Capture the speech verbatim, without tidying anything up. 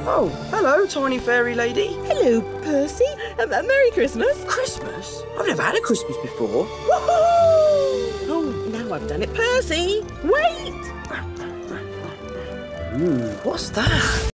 Oh, hello, tiny fairy lady. Hello, Percy. Um, uh, Merry Christmas. Christmas? I've never had a Christmas before. Woohoo! Oh, now I've done it. Percy, wait! Hmm, what's that?